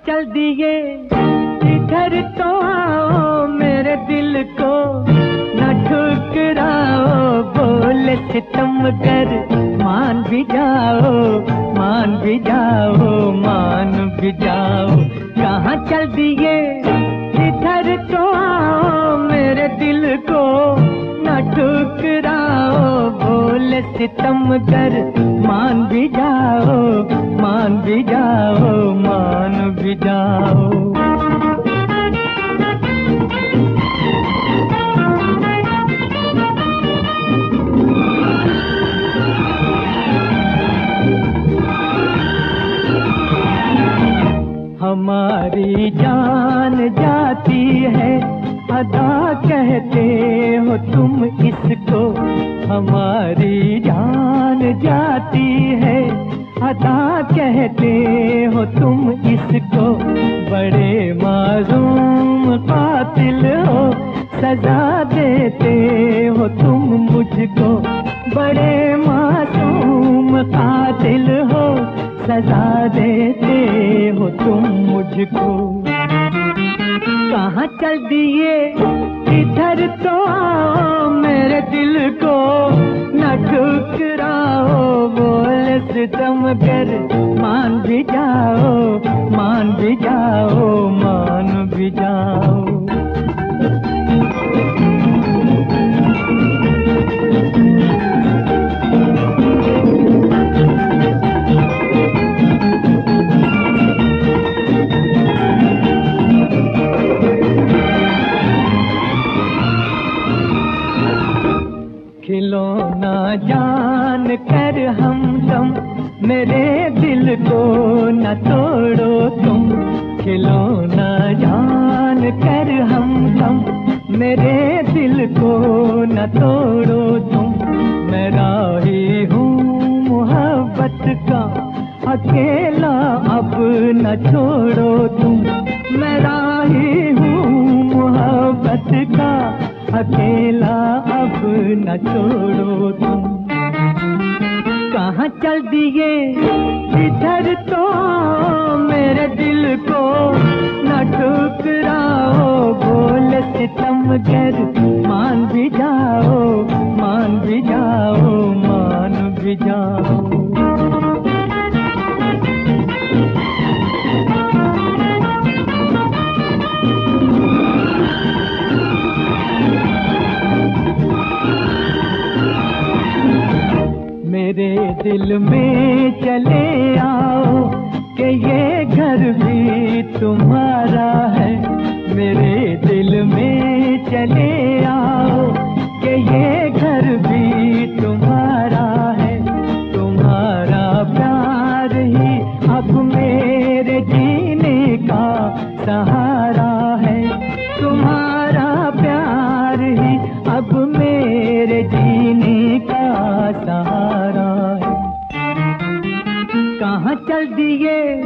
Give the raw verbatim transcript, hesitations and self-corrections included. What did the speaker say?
चल दिए इधर तो आओ, मेरे दिल को न ठुकराओ, बोले सितम कर मान भी जाओ, मान भी जाओ, मान भी जाओ। कहाँ चल दिए इधर तो आओ, मेरे दिल को न ठुकराओ, बोले सितम कर मान भी जाओ, मान भी जाओ, मान भी जाओ। हमारी जान जाती है अदा कहते हो तुम इसको, हमारी जान जाती है अदा कहते हो तुम इसको। बड़े मासूम कातिल हो सजा देते हो तुम मुझको, बड़े मासूम कातिल हो सजा देते हो तुम मुझको। कहाँ चल दिए इधर तो आओ, मेरे दिल को न ठुकराओ, बोले सितम कर मान भी जाओ, मान भी जाओ, मान भी जाओ। खिलौना जान कर हमदम मेरे दिल को न तोड़ो तुम, खिलौना जान कर हमदम मेरे दिल को न तोड़ो तुम। मैं राही हूँ मोहब्बत का अकेला अब न छोड़ो तुम, मैं राही हूँ मोहब्बत का अकेला अब न छोड़ो तुम। कहाँ चल दिए इधर तो आओ, मेरे दिल को न ठुकराओ, बोले सितम कर मान भी जाओ, मान भी जाओ, मान भी जाओ। मेरे दिल में चले आओ कि ये घर भी तुम्हारा है, मेरे दिल में चले आओ कि ये घर भी तुम्हारा है। तुम्हारा प्यार ही अब मेरे जीने का सहारा है, तुम्हारा प्यार ही अब मेरे जीने का सहारा है। कहाँ चल दिए